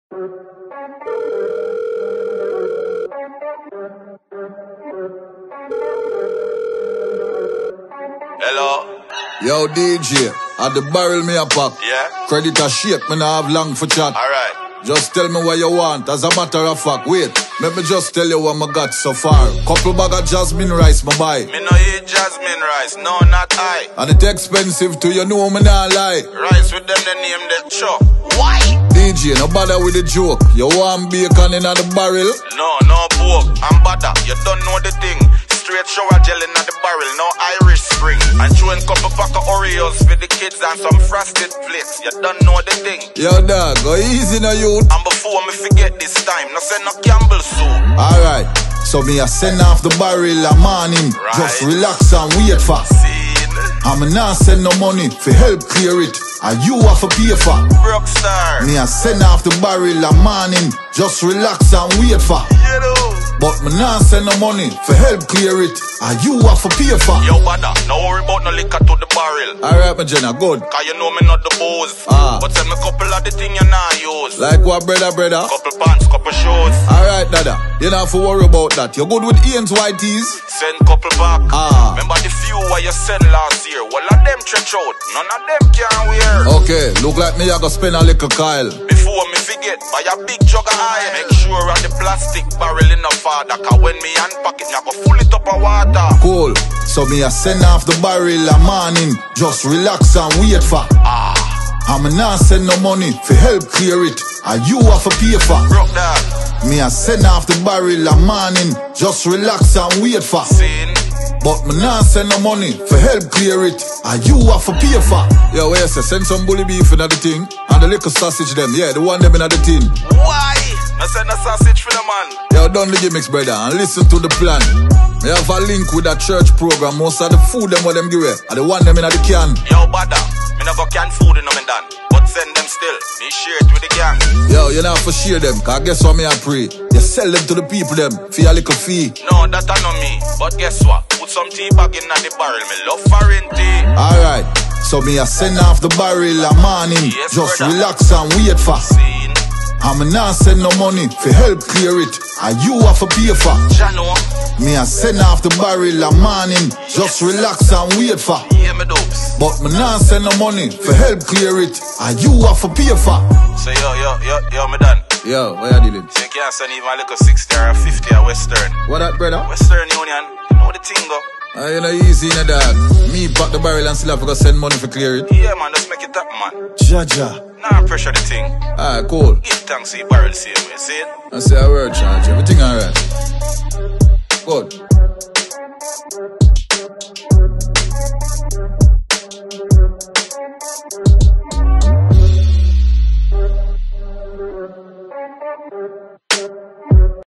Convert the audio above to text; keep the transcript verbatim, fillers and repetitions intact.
Hello? Yo, D J, at the barrel me a pop. Yeah? Credit a shake, me nah have long for chat. Alright. Just tell me what you want, as a matter of fact. Wait, let me just tell you what I got so far. Couple bag of jasmine rice, my buy. Me no eat jasmine rice, no, not I. And it expensive too, you know me nah lie. Rice with them, they name that chop. Why? D J, no bother with the joke. You want bacon in the barrel? No, no pork, I'm butter, you don't know the thing. Straight shower gel in the barrel, no Irish Spring. And chewing couple pack of Oreos for the kids and some frosted flakes. You don't know the thing. Yo dog, go easy now you. And before me forget this time, no send no Campbell soup. Alright, so me a send off the barrel a morning. Right. Just relax and wait for. Scene. I'm not send no money for help clear it. And you have to pay for. Broke star. Me a send off the barrel a morning. Just relax and wait for. You know. But me nah send no money for help clear it. And you have to pay for. Yo, brother, no worry about no liquor to the barrel. Alright, my Jenna, good. Cause you know me not the boss. Ah. But send me couple of the thing you nah use. Like what, brother, brother? Couple pants, couple shoes. Alright, dada, you don't have to worry about that. You good with Ian's white tees? Send couple back. Ah. Remember the few what you sent last year? Well, of them stretch out. None of them can wear. Okay, look like me I go spend a little Kyle. Before me forget, buy a big jug of oil. Make sure of the plastic barrel in the father. Cause when me unpack it, me I go full it up of water. Cool, so me a send off the barrel a morning. Just relax and wait for. Ah. I'm not send no money for help clear it. And you have to pay for. Broke that. Me a send off the barrel a morning. Just relax and wait for. Scene. But me nah send no money for help clear it. And you have to pay for. Yo, where you say send some bully beef in the thing. And the little sausage them, yeah, the one them in the tin. Why? No send a sausage for the man. Yo, done the gimmicks, brother, and listen to the plan. Me have a link with that church program. Most of the food them what them give away, and the one them in the can. Yo, brother, me never can food in them and done. But send them still, me share it with the gang. Yo, you not for share them, cause guess what me I pray? You sell them to the people them, for your little fee. No, that I know me, but guess what? Put some tea bag in the barrel, me love foreign tea. Alright, so me I send off the barrel a morning. Yes, just brother. relax and wait for. Scene. I'm not send no money for help clear it. And you have to pay for. Jano. Me I send off the barrel a morning. Just relax and wait for. Yeah, me dopes. But me not send no money for help clear it. And you have to pay for. So yo, yo, yo, yo, me done. Yo, what you dealing? So you can't send even like a sixty or a fifty or Western. What that, brother? Western Union, you know the thing go. Ah, you know easy in the dog. Me pack the barrel and still have to go send money for clear it. Yeah, man, just make it up, man. Jaja. Nah, pressure the thing. Alright, cool. Give thanks to the barrel same way, see it? I say a word charge, everything alright.